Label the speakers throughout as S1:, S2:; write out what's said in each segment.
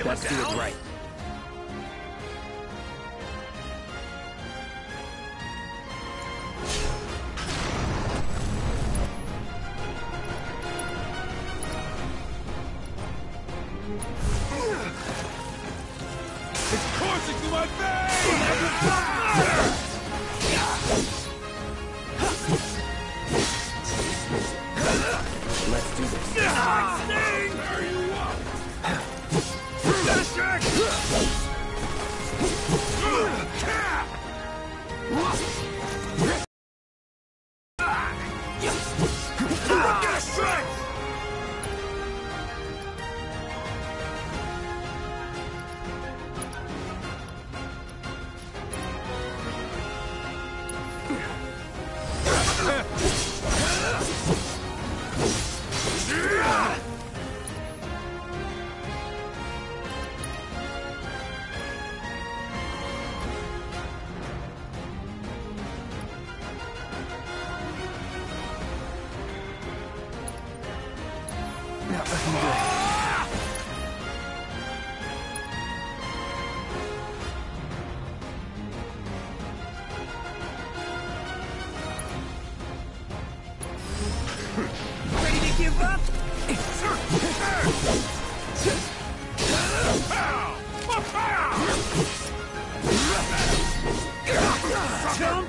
S1: Let's do it right.
S2: It's coursing through my veins!
S1: Let's do this.
S2: Sting! There you are! Get a strike!
S1: Not looking good.
S3: Ready to give up? Jump!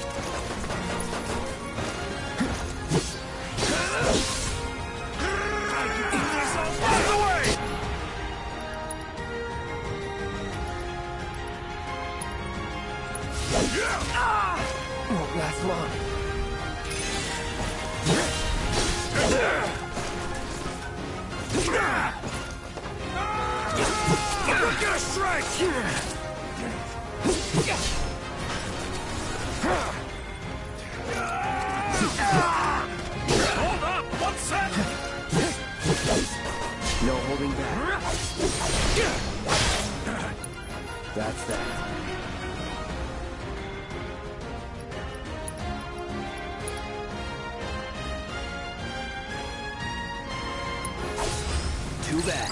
S1: Won't last long.
S2: Get a strike! Hold up! One sec!
S1: No holding back. That's that. Too bad.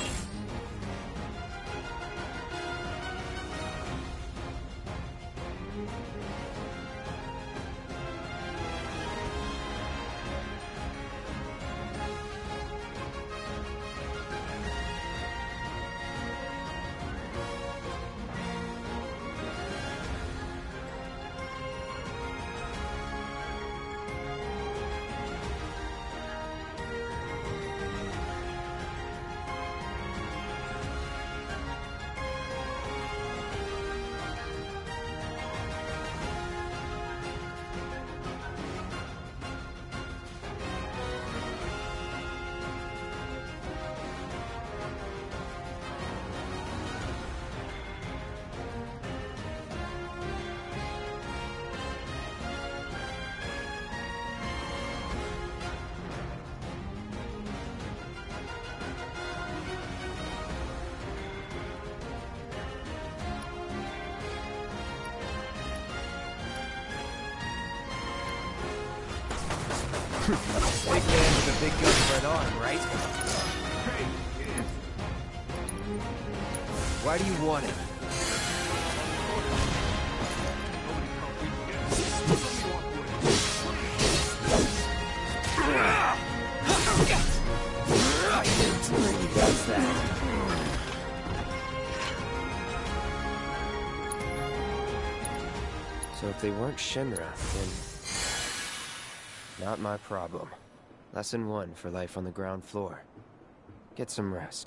S3: Big man with a big gun for an arm, right? Why do you want it?
S1: That's that. So if they weren't Shinra, then... not my problem. Lesson 1 for life on the ground floor. Get some rest.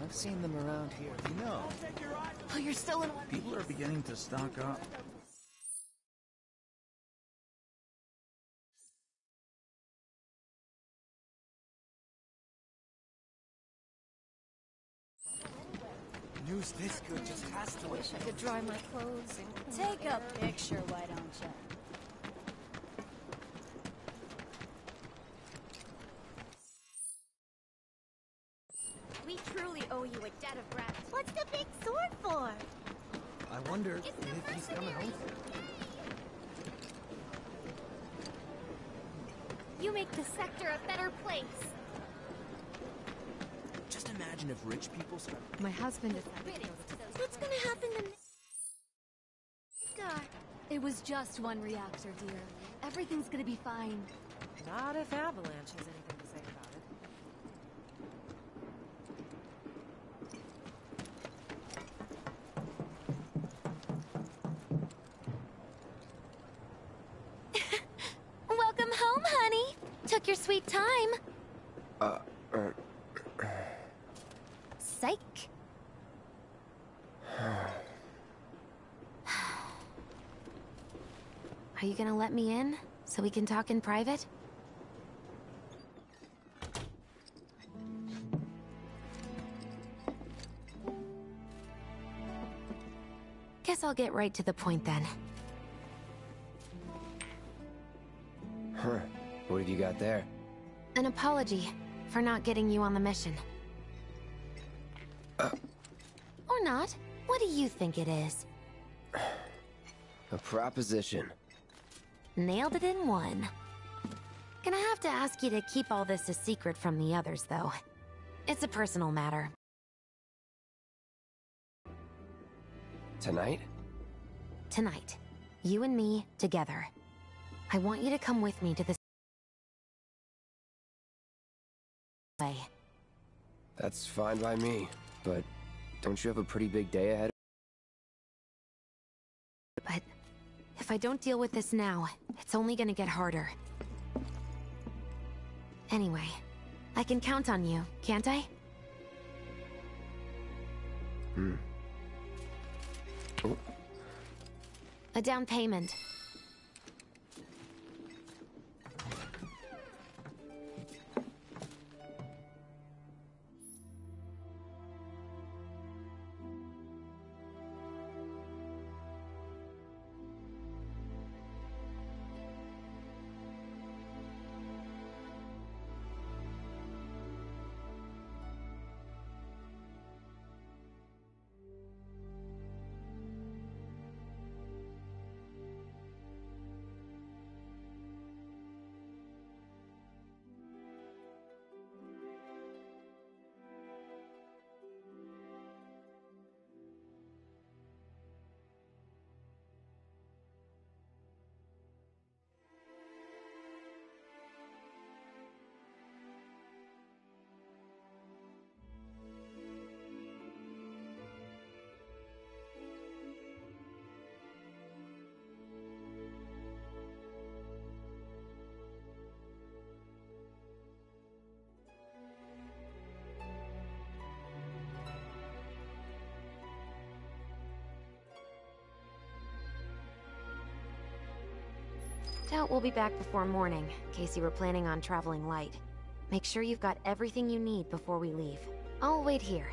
S3: I've seen them around here. You know.
S4: Oh, you're still in one.
S2: People are beginning to stock up.
S3: News this good just has to
S4: Wish I could dry my clothes and take a picture, why don't you?
S5: We truly owe you a debt of gratitude. What's the big sword for?
S3: I wonder
S5: It's the
S3: if he's coming home.
S5: You make the sector a better place.
S3: Just imagine if rich people spent...
S4: My husband is...
S5: What's gonna happen to Midgar?
S4: It was just one reactor, dear. Everything's gonna be fine.
S6: Not if Avalanche has anything to say about it.
S5: Welcome home, honey. Took your sweet time. Psych. Are you gonna let me in so we can talk in private? Guess I'll get right to the point then.
S1: Huh. What have you got there?
S5: An apology for not getting you on the mission. Or not. What do you think it is?
S1: A proposition.
S5: Nailed it in one. Gonna have to ask you to keep all this a secret from the others, though. It's a personal matter.
S1: Tonight?
S5: Tonight, you and me together. I want you to come with me to the way.
S1: That's fine by me, but don't you have a pretty big day ahead?
S5: But if I don't deal with this now, it's only gonna get harder. Anyway, I can count on you, can't I?
S1: Oh.
S5: A down payment. Doubt we'll be back before morning, in case you were planning on traveling light. Make sure you've got everything you need before we leave. I'll wait here.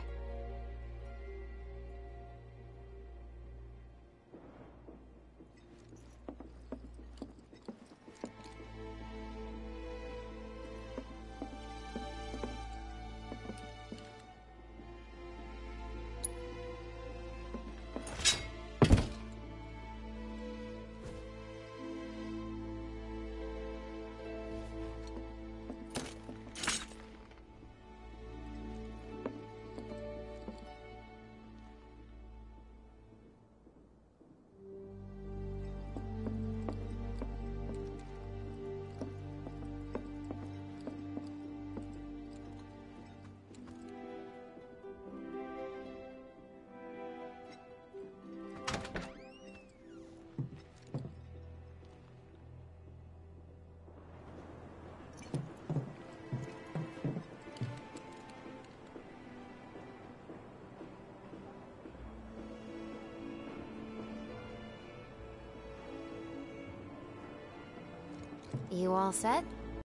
S5: You all set?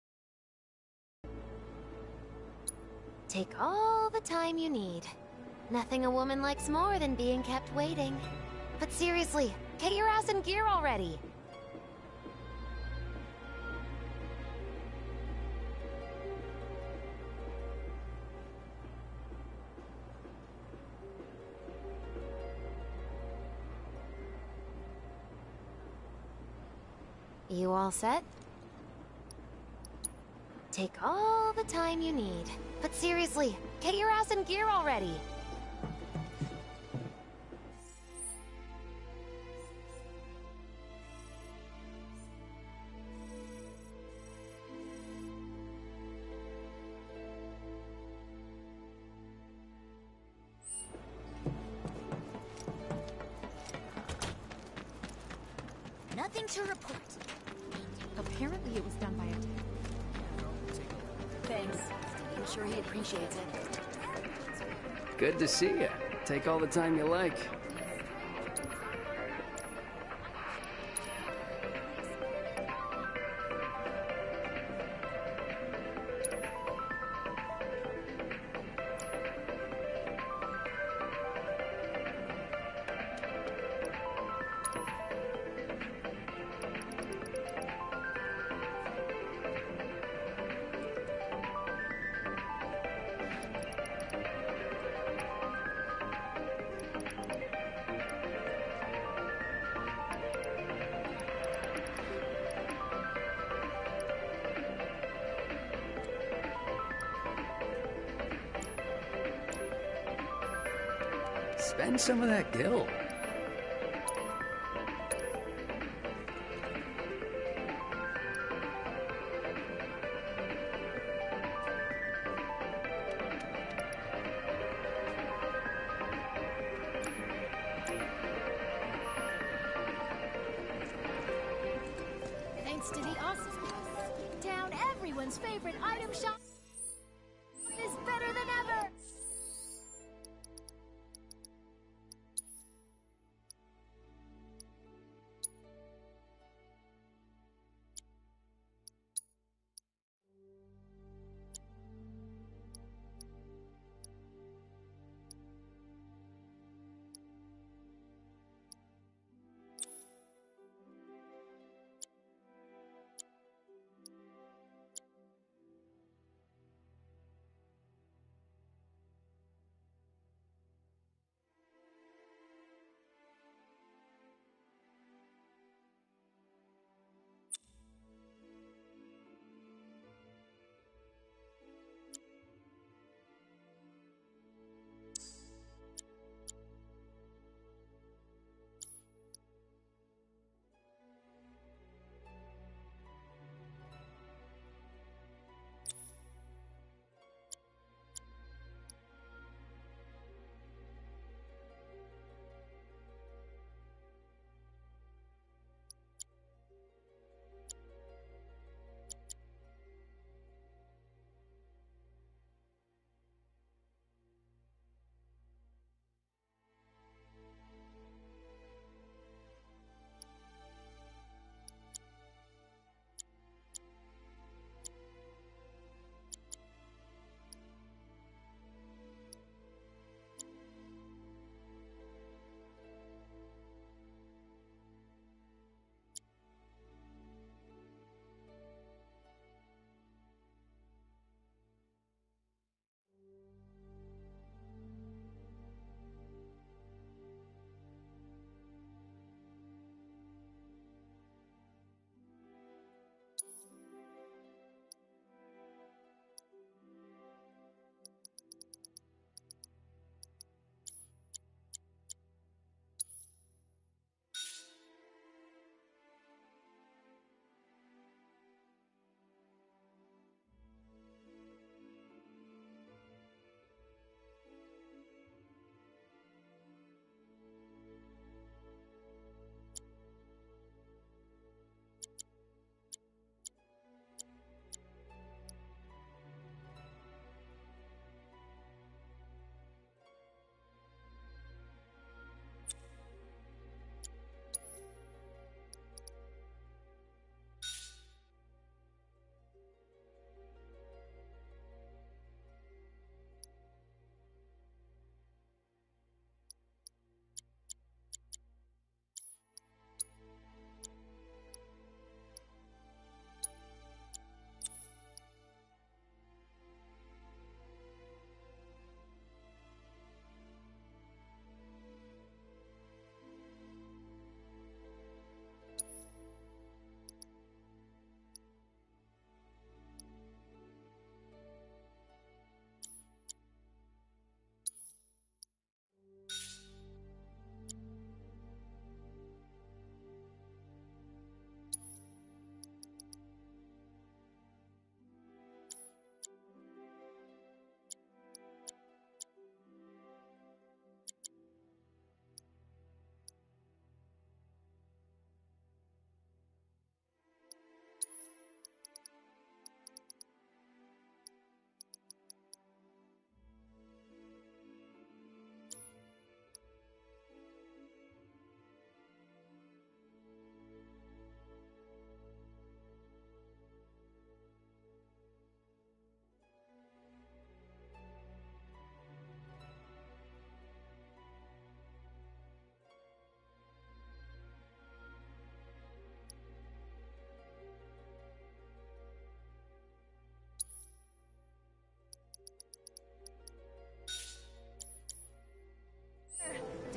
S5: Take all the time you need. Nothing a woman likes more than being kept waiting. But seriously, get your ass in gear already! You all set? Take all the time you need. But seriously, get your ass in gear already!
S4: Nothing to report. Apparently it was done by a... Thanks. I'm sure he appreciates it.
S7: Good to see you. Take all the time you like. Spend some of that gil.
S4: Thanks to the awesome town, everyone's favorite item shop is better than ever!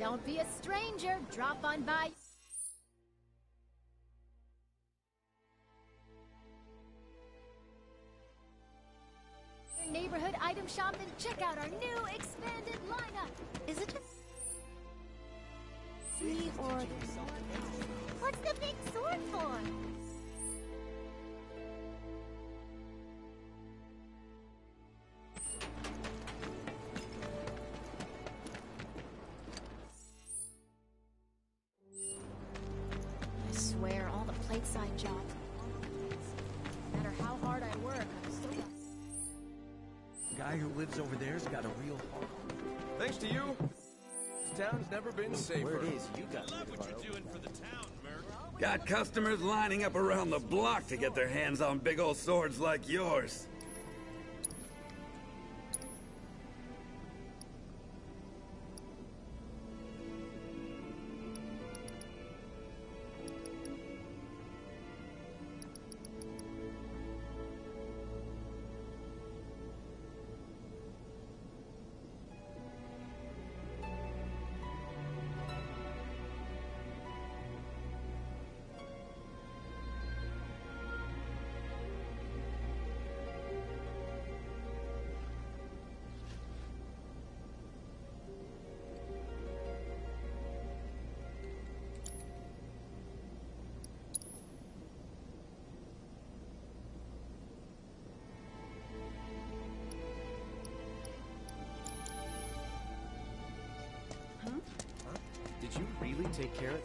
S4: Don't be a stranger. Drop on by. Your neighborhood item shop and check out our new expanded lineup.
S5: Is it just me or
S4: What's the big sword for? I swear, all the plateside jobs. No matter how hard I work, I'm still got.
S2: Guy who lives over there's got a real heart.
S8: Thanks to you, this town's never been safer.
S3: Where it is, you got
S9: Love what you're doing for the town, Merc.
S10: Got customers lining up around the block to get their hands on big old swords like yours.
S3: Did you really take care of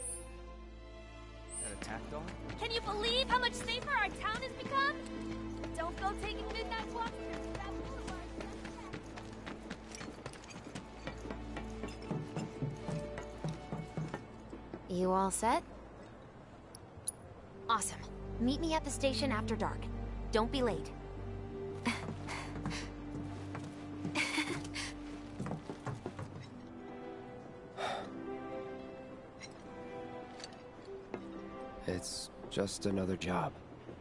S3: that attack dog?
S4: Can you believe how much safer our town has become? Don't go taking midnight walks through that boulevard.
S5: You all set? Awesome. Meet me at the station after dark. Don't be late.
S1: It's just another job.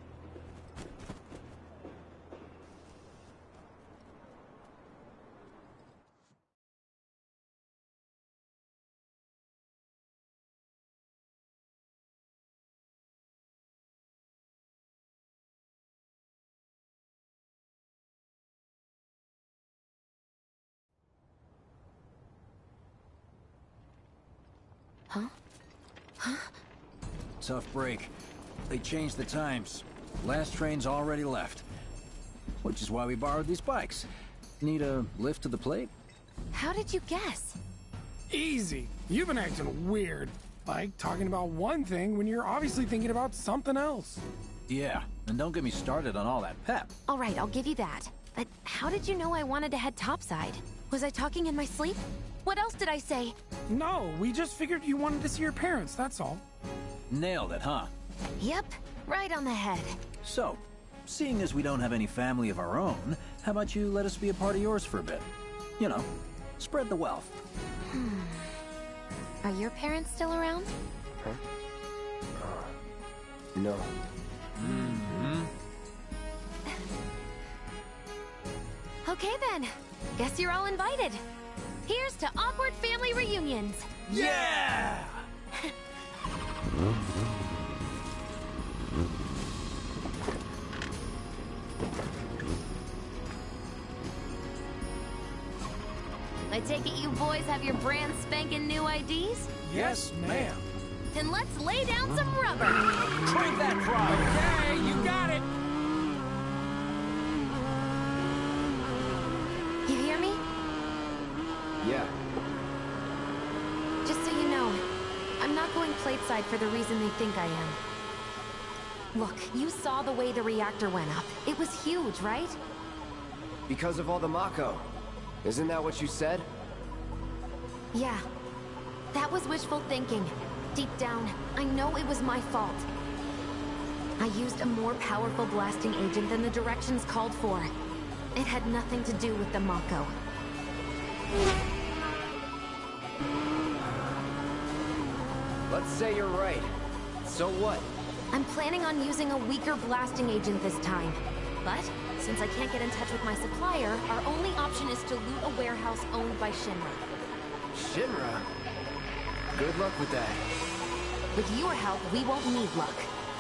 S5: Huh? Huh?
S3: Tough break. They changed the times. Last train's already left. Which is why we borrowed these bikes. Need a lift to the plate?
S5: How did you guess?
S11: Easy. You've been acting weird. Like talking about one thing when you're obviously thinking about something else.
S3: Yeah, and don't get me started on all that pep.
S5: All right, I'll give you that. But how did you know I wanted to head topside? Was I talking in my sleep? What else did I say?
S11: No, we just figured you wanted to see your parents, that's all.
S3: Nailed it, huh?
S5: Yep, right on the head.
S3: So, seeing as we don't have any family of our own, how about you let us be a part of yours for a bit? You know, spread the wealth.
S5: Are your parents still around?
S1: Huh? No.
S5: Okay then. Guess you're all invited. Here's to awkward family reunions.
S3: Yeah!
S5: I take it you boys have your brand spanking new IDs?
S11: Yes, ma'am.
S5: Then let's lay down some rubber.
S3: Crank that frog!
S11: Okay, you got it.
S5: You hear me?
S1: Yeah.
S5: Just so you know, I'm not going plateside for the reason they think I am. Look, you saw the way the reactor went up. It was huge, right?
S1: Because of all the Mako. Isn't that what you said?
S5: Yeah. That was wishful thinking. Deep down, I know it was my fault. I used a more powerful blasting agent than the directions called for. It had nothing to do with the Mako.
S1: Let's say you're right. So what?
S5: I'm planning on using a weaker blasting agent this time. But, since I can't get in touch with my supplier, our only option is to loot a warehouse owned by Shinra.
S1: Shinra? Good luck with that.
S5: With your help, we won't need luck.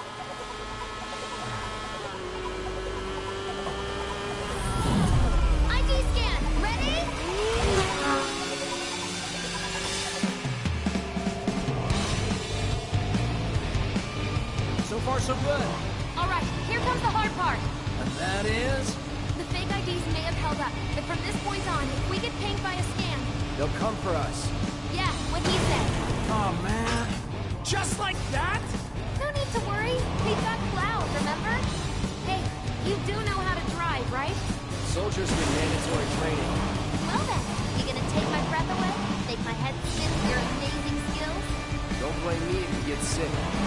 S5: ID scan, ready?
S2: So far, so good.
S5: All right, here comes the hard part.
S2: And that is?
S5: The fake IDs may have held up, but from this point on, if we get pinged by a scan...
S1: They'll come for us.
S5: Yeah, what he said.
S2: Oh, man. Just like that?
S5: No need to worry. We've got Cloud, remember? Hey, you do know how to drive, right?
S1: Soldiers get mandatory training.
S5: Well then, you gonna take my breath away? Make my head spin with your amazing skills?
S1: Don't blame me if you get sick.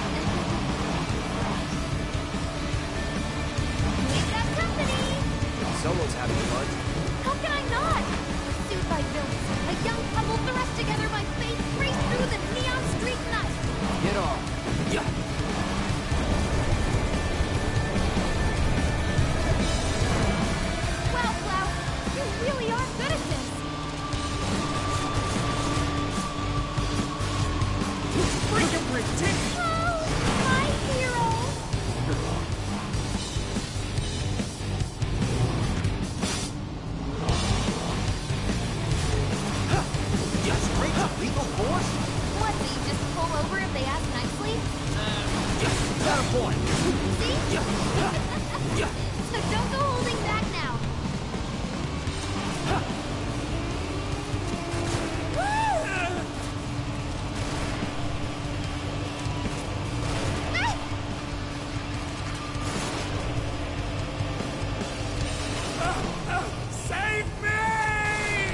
S5: We've got company!
S1: Someone's having fun.
S5: How can I not? Pursued by villains, a young couple thrust together by fate race through the neon street night.
S1: Get off.
S2: Yeah.
S5: Wow, Cloud, you really are good at this.
S2: Freaking ridiculous!
S5: Oh, my hero!
S2: Yeah, straight to lethal force?
S5: What, do you just pull over if they ask nicely?
S2: Yeah, got a point.
S5: See?
S2: Yeah.
S5: So don't go holding back now.
S11: Save me!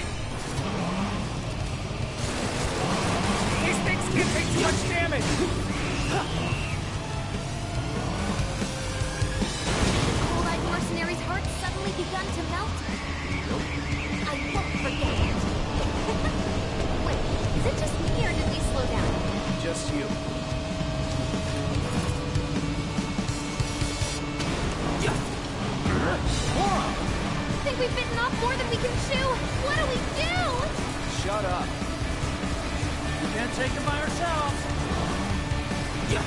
S11: These things can't take too much damage.
S5: Cold-eyed mercenary's heart suddenly begun to melt. I won't forget it. Wait, is it just me or did we slow down?
S1: Just you.
S5: I think we've bitten off more than we can chew. What do we do?
S1: Shut up.
S2: We can't take it by ourselves. Yeah.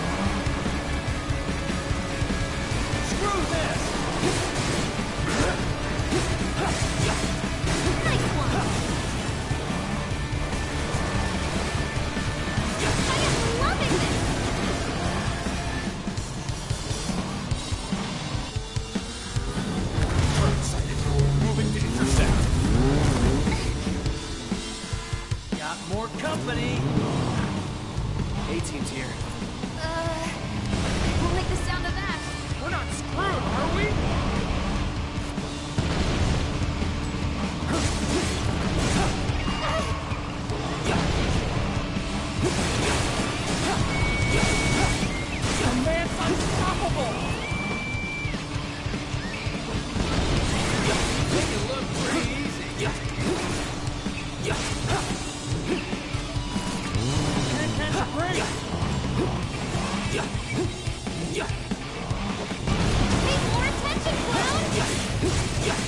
S2: Screw this!
S5: Nice one. I am loving this.
S2: Moving to intercept. Got more company.
S1: A-team's here.
S5: We'll make the sound of that.
S11: We're not screwed, are we? The man's unstoppable!
S2: Make it look pretty easy. Can't catch a break.
S5: Pay more attention, Cloud!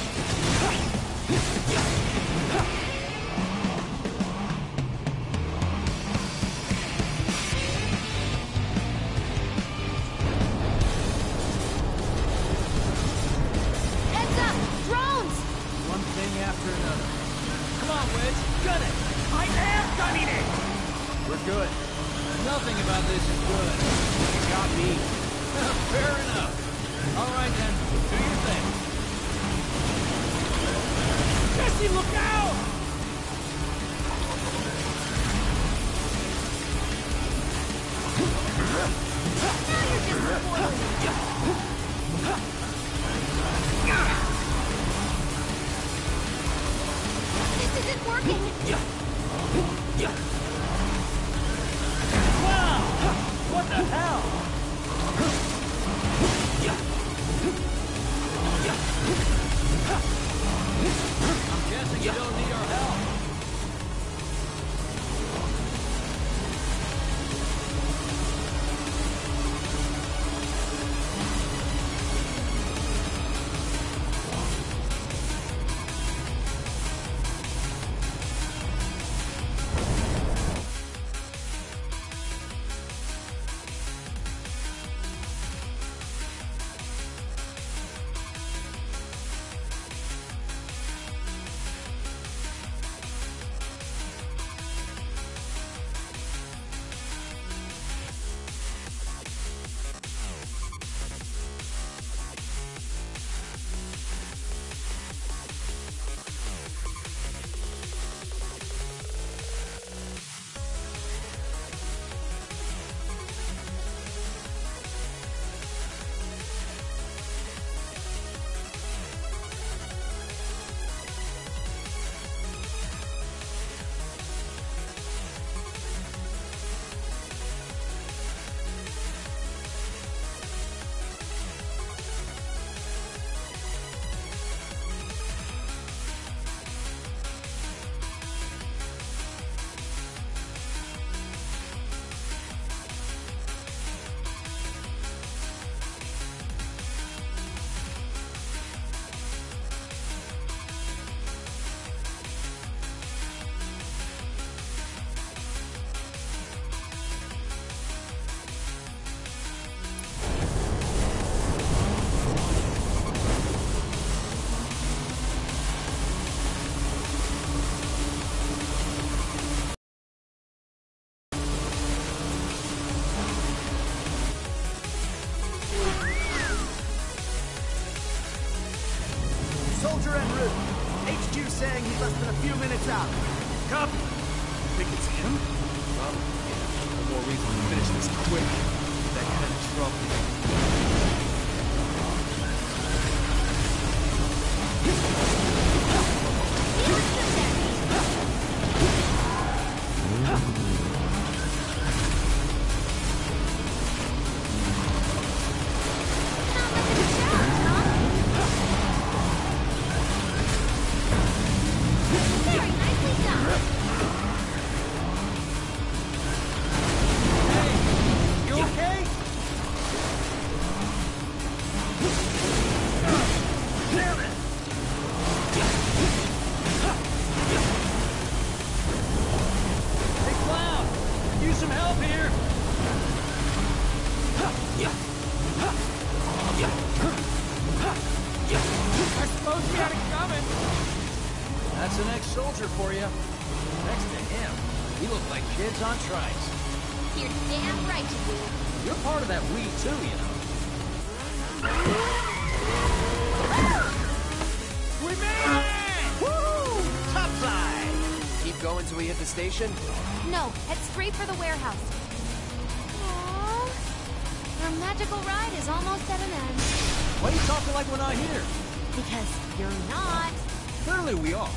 S5: Heads up! Drones!
S2: One thing after another. Come on, Wedge. Gun it.
S11: I am gunning it!
S2: We're good. Nothing about this is good.
S1: You got me.
S2: Fair enough. All right, then. Do your thing.
S11: Jesse, look out!
S5: Now you're just spoiling it. This isn't working.
S2: Wow! What the hell? I'm guessing you don't need our help. Copy. Think it's him? Well, no more reason to finish this quick. That kind of trouble.
S3: That's an ex-soldier for you. Next to him, we look like kids on trikes.
S4: You're damn right you do.
S3: You're part of that we too, you know.
S2: We made it! Woo! Topside!
S1: Keep going till we hit the station?
S4: No, head straight for the warehouse. Aww. Our magical ride is almost at an end.
S3: Why are you talking like we're not here?
S4: Because you're not.
S3: Clearly we are.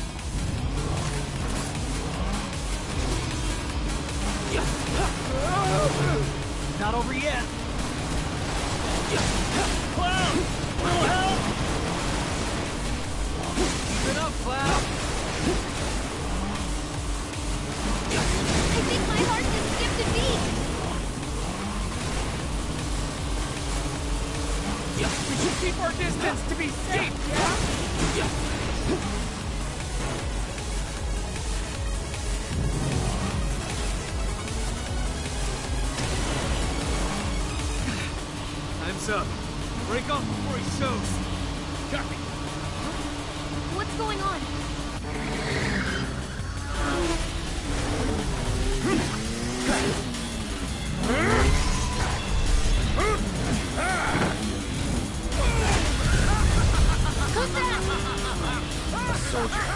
S2: Not over yet. Cloud! Little help! Keep it up, Cloud!
S4: I think my heart just skipped a beat.
S11: We should keep our distance to be safe, yeah?
S2: Time's up. Break off before he shows. Copy.
S4: What's going on? Who's that?
S1: A soldier.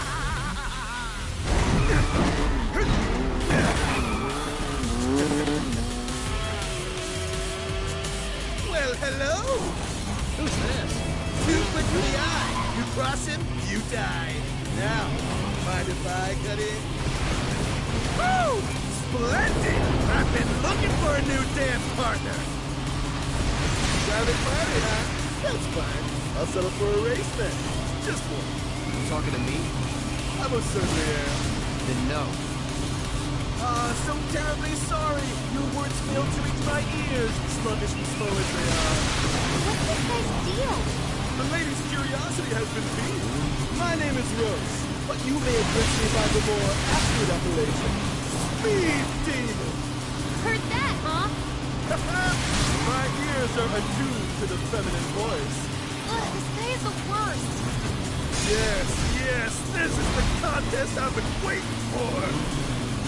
S8: Well, hello!
S3: Who's this?
S8: Too quick for the eye. You cross him, you die. Now, mind if I cut in? Woo! Splendid! I've been looking for a new dance partner. Private party, huh? That's fine. I'll settle for a race then. Just one.
S1: You talking to me?
S8: I most certainly am.
S1: Then no.
S8: So terribly sorry. Your words failed to reach my ears. Sluggish as poetry are.
S4: What's this guy's deal?
S8: The lady's curiosity has been piqued. My name is Rose, but you may address me by the more accurate appellation, Speed Demon.
S4: Heard that, huh?
S8: My ears are attuned to the feminine voice.
S4: Ugh, this guy is the worst.
S8: Yes, yes, this is the contest I've been waiting for.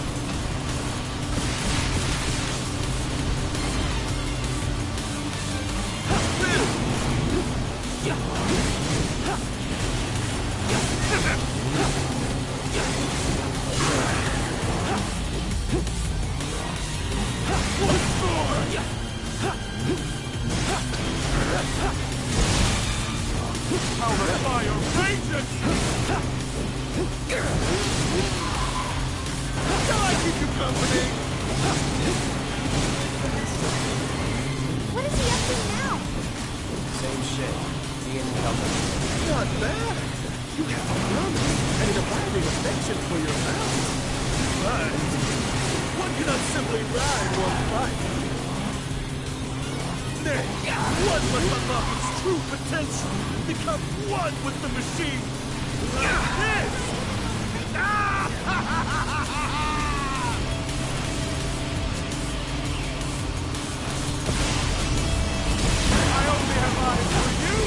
S4: What is he up to now?
S1: Same shit. He ain't helping.
S8: Not bad. You have a promise and an abiding affection for your mouse. But one cannot simply ride one fight. Nay, one must unlock its true potential, become one with the machine. Like this! I only have eyes for you!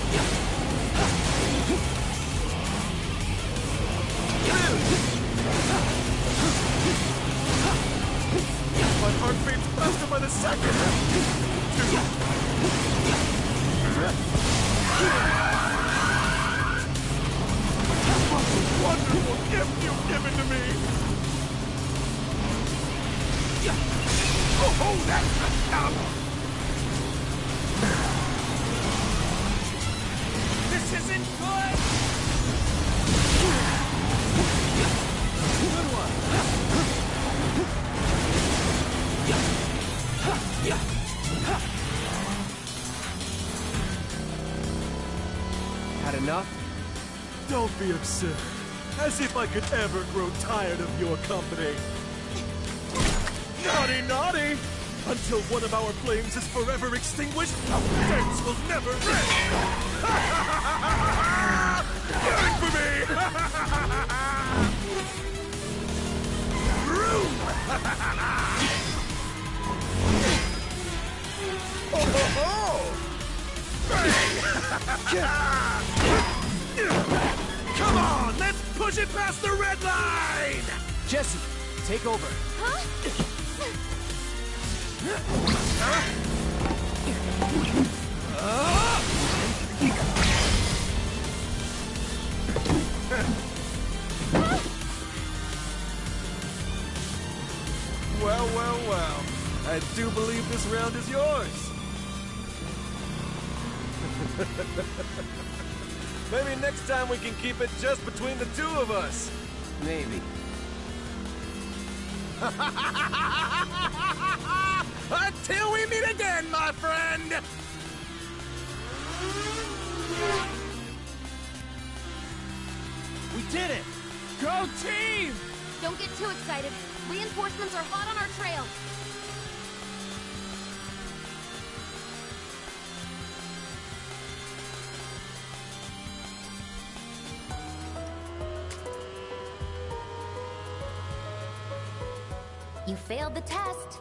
S8: My heart beats faster by the second! One Oh, that's the stuff!
S2: This isn't good! Good one!
S1: Had enough?
S2: Don't be absurd. As if I could ever grow tired of your company. Naughty, naughty! Until one of our flames is forever extinguished, our dance will never end! Good for me! Come on, let's push it past the red line!
S3: Jesse, take over.
S5: Huh?
S2: Well, well, well. I do believe this round is yours. Maybe next time we can keep it just between the two of us.
S1: Maybe.
S8: Until we meet again, my friend!
S2: We did it!
S11: Go team!
S4: Don't get too excited. Reinforcements are hot on our trail.
S5: You failed the test.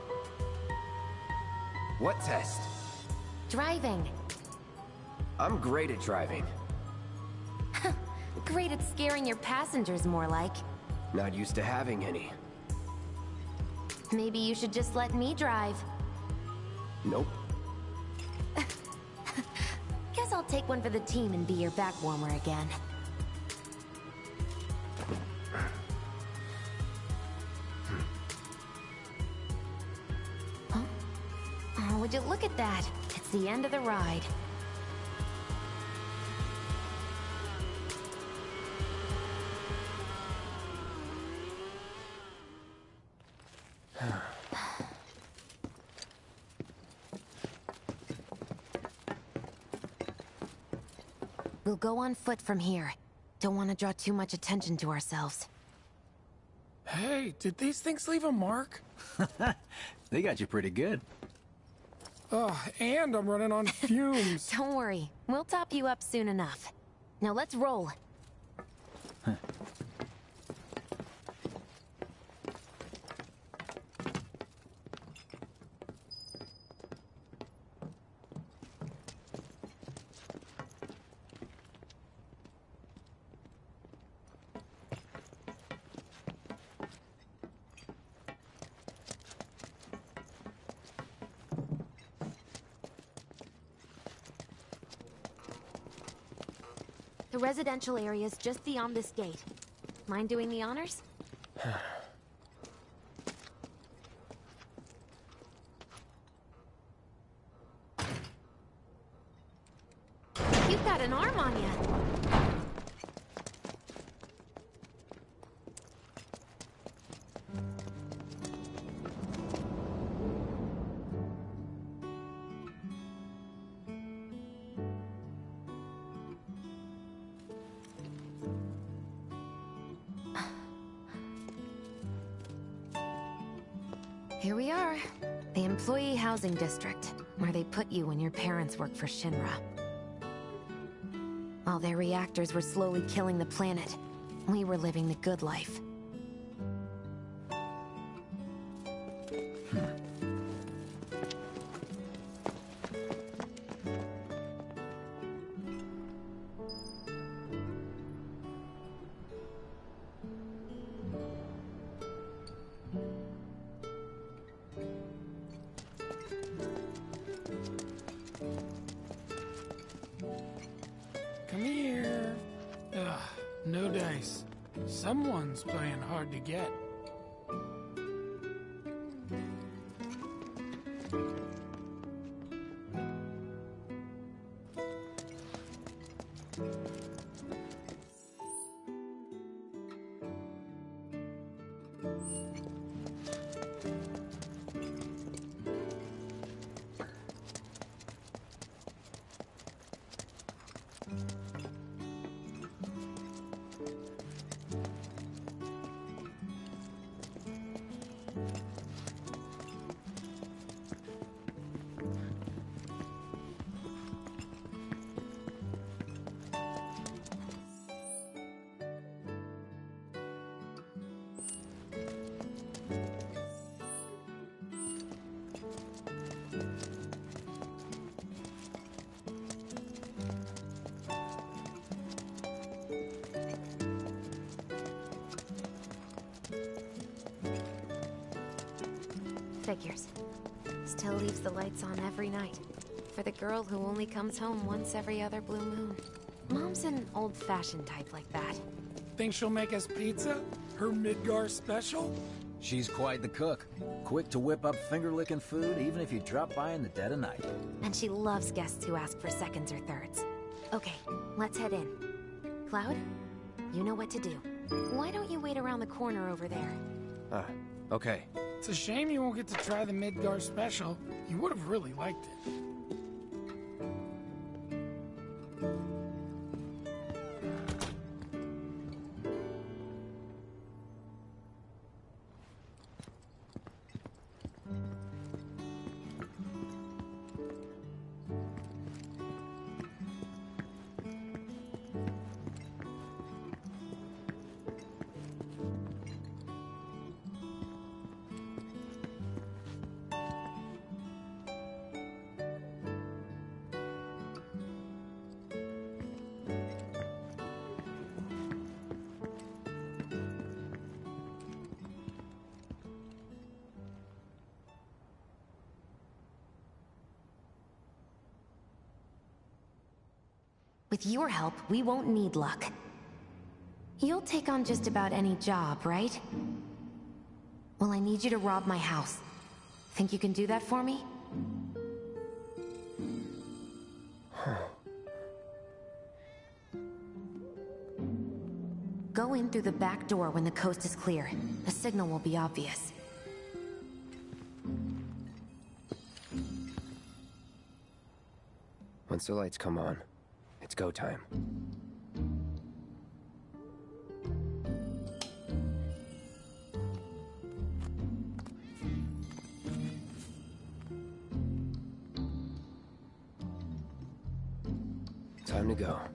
S1: What test?
S5: Driving.
S1: I'm great at driving.
S5: Great at scaring your passengers, more like.
S1: Not used to having any.
S5: Maybe you should just let me drive.
S1: Nope.
S5: Guess I'll take one for the team and be your back warmer again. Huh? Oh, would you look at that? It's the end of the ride. We'll go on foot from here. Don't want to draw too much attention to ourselves.
S11: Hey, did these things leave a mark?
S3: They got you pretty good.
S11: Oh, and I'm running on fumes.
S5: Don't worry. We'll top you up soon enough. Now let's roll. The residential area is just beyond this gate. Mind doing the honors? You've got an arm on you. Here we are. The Employee Housing District, where they put you when your parents work for Shinra. While their reactors were slowly killing the planet, we were living the good life.
S11: Come here. Ugh, no dice. Someone's playing hard to get.
S5: Figures. Still leaves the lights on every night. For the girl who only comes home once every other blue moon. Mom's an old-fashioned type like that.
S11: Think she'll make us pizza? Her Midgar special?
S3: She's quite the cook. Quick to whip up finger-licking food, even if you drop by in the dead of night.
S5: And she loves guests who ask for seconds or thirds. Okay, let's head in. Cloud, you know what to do. Why don't you wait around the corner over there?
S1: Okay.
S11: It's a shame you won't get to try the Midgar special. You would have really liked it.
S5: With your help, we won't need luck. You'll take on just about any job, right? Well, I need you to rob my house. Think you can do that for me? Go in through the back door when the coast is clear. The signal will be obvious.
S1: Once the lights come on, it's go time. Time to go.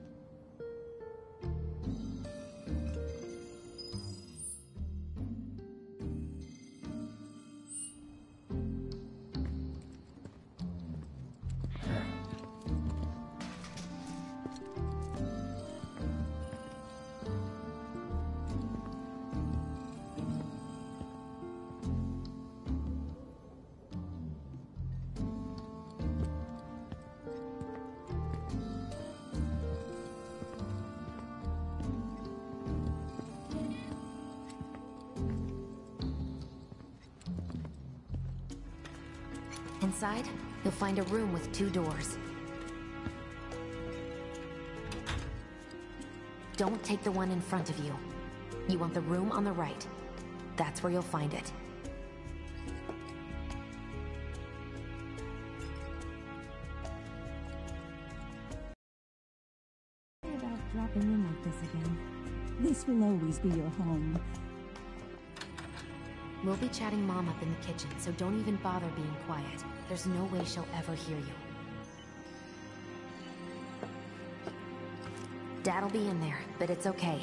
S5: Inside, you'll find a room with 2 doors. Don't take the one in front of you. You want the room on the right. That's where you'll find it.
S12: Sorry about dropping in like this again. This will always be your home.
S5: We'll be chatting Mom up in the kitchen, so don't even bother being quiet. There's no way she'll ever hear you. Dad'll be in there, but it's okay.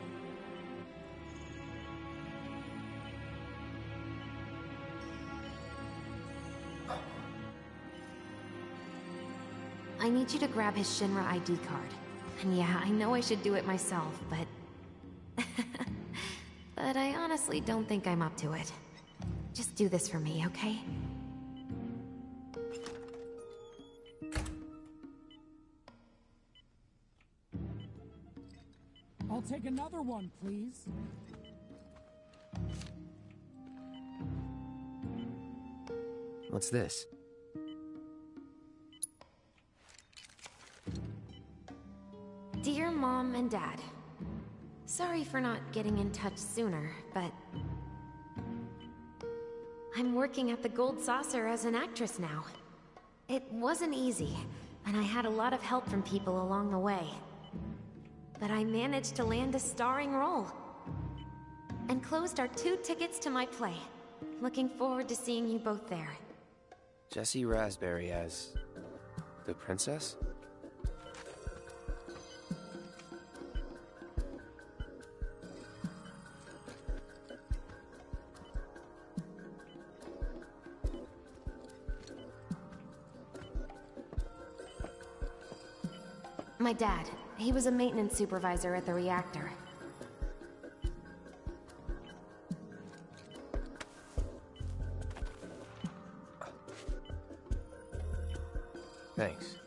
S5: I need you to grab his Shinra ID card. And yeah, I know I should do it myself, but... but I honestly don't think I'm up to it. Just do this for me, okay?
S13: I'll take another one, please.
S1: What's this?
S5: Mom and Dad. Sorry for not getting in touch sooner, but... I'm working at the Gold Saucer as an actress now. It wasn't easy, and I had a lot of help from people along the way. But I managed to land a starring role. Enclosed are 2 tickets to my play. Looking forward to seeing you both there.
S1: Jessie Raspberry as... the princess?
S5: My dad. He was a maintenance supervisor at the reactor.
S1: Thanks.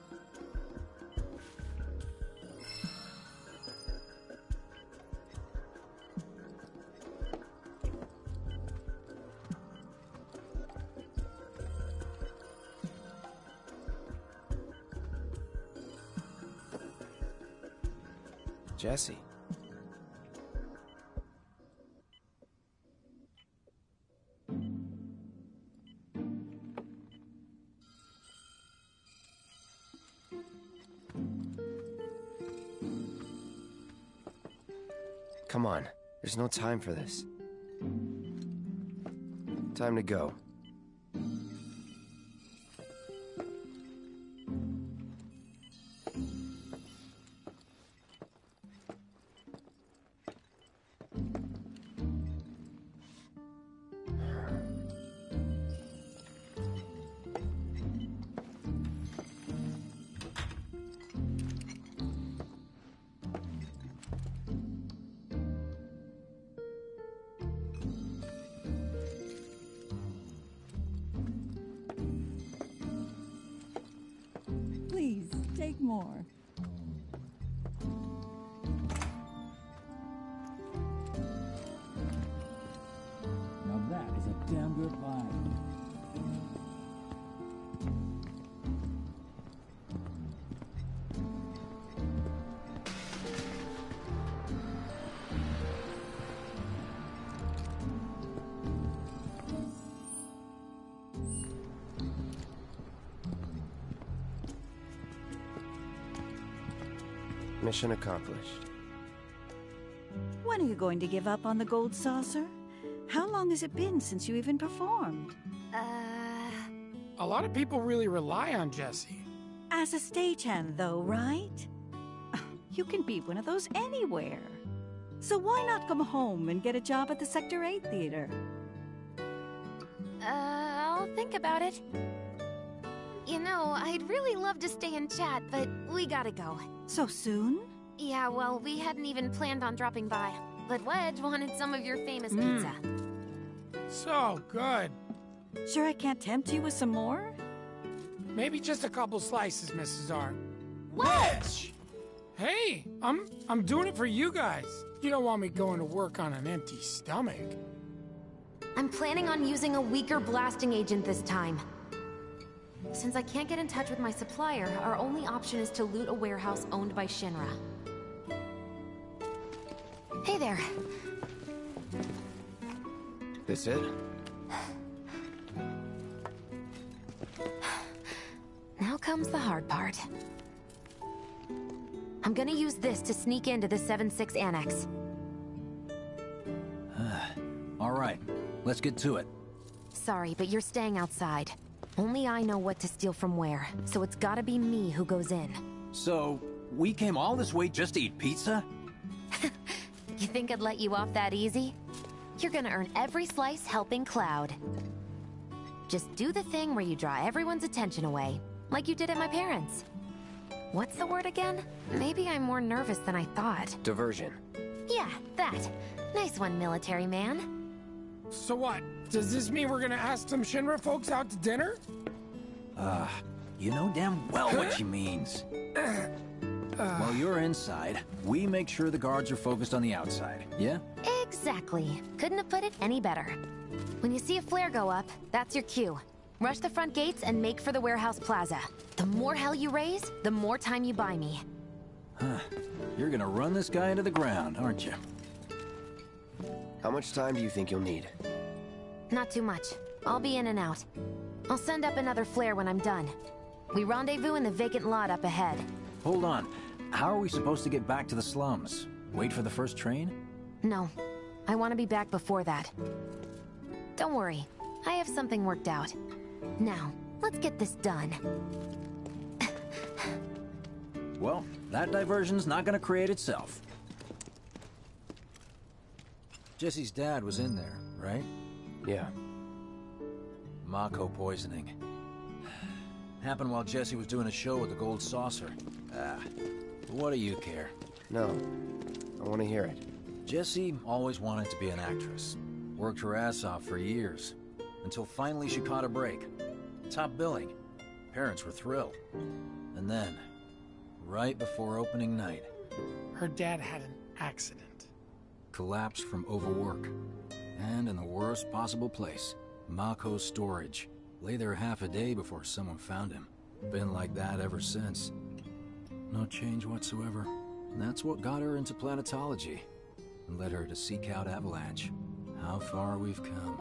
S1: Jessie. Come on, there's no time for this. Time to go.
S12: Please, take more. Now that is a damn good line.
S1: Mission accomplished.
S14: When are you going to give up on the Gold Saucer? How long has it been since you even performed?
S11: A lot of people really rely on Jessie.
S14: As a stagehand, though, right? You can be one of those anywhere. So why not come home and get a job at the Sector 8 Theater?
S5: I'll think about it. You know, I'd really love to stay and chat, but we gotta go.
S14: So soon?
S5: Yeah, well, we hadn't even planned on dropping by. But Wedge wanted some of your famous pizza.
S11: So good.
S14: Sure I can't tempt you with some more?
S11: Maybe just a couple slices, Mrs. R.
S5: Wedge!
S11: Hey, I'm doing it for you guys. You don't want me going to work on an empty stomach.
S5: I'm planning on using a weaker blasting agent this time. Since I can't get in touch with my supplier, our only option is to loot a warehouse owned by Shinra. Hey there.
S1: This it?
S5: Now comes the hard part. I'm gonna use this to sneak into the 7-6 Annex.
S3: All right, let's get to it.
S5: Sorry, but you're staying outside. Only I know what to steal from where, so it's gotta be me who goes in.
S3: So, we came all this way just to eat pizza?
S5: You think I'd let you off that easy? You're gonna earn every slice helping Cloud. Just do the thing where you draw everyone's attention away, like you did at my parents'. What's the word again? Maybe I'm more nervous than I thought.
S1: Diversion.
S5: Yeah, that. Nice one, military man.
S11: So what? Does this mean we're gonna ask some Shinra folks out to dinner?
S3: You know damn well what she means. While you're inside, we make sure the guards are focused on the outside, yeah?
S5: Exactly. Couldn't have put it any better. When you see a flare go up, that's your cue. Rush the front gates and make for the warehouse plaza. The more hell you raise, the more time you buy me.
S3: You're gonna run this guy into the ground, aren't you?
S1: How much time do you think you'll need?
S5: Not too much. I'll be in and out. I'll send up another flare when I'm done. We rendezvous in the vacant lot up ahead.
S3: Hold on. How are we supposed to get back to the slums? Wait for the first train?
S5: No. I want to be back before that. Don't worry. I have something worked out. Now, let's get this done.
S3: Well, that diversion's not gonna create itself. Jesse's dad was in there, right?
S1: Yeah.
S3: Mako poisoning. Happened while Jesse was doing a show with the Gold Saucer. What do you care?
S1: No. I want to hear it.
S3: Jessie always wanted to be an actress. Worked her ass off for years. Until finally she caught a break. Top billing. Parents were thrilled. And then, right before opening night...
S11: Her dad had an accident.
S3: Collapsed from overwork. And in the worst possible place. Mako's storage. Lay there half a day before someone found him. Been like that ever since. No change whatsoever. And that's what got her into planetology. And led her to seek out Avalanche. How far we've come.